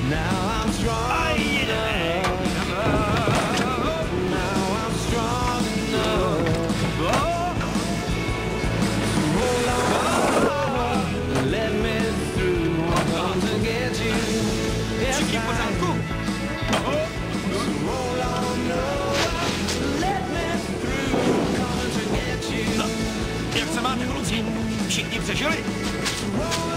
A jedeme. Všichni v pořádku? No, jak se máte, kluci? Všichni přežili?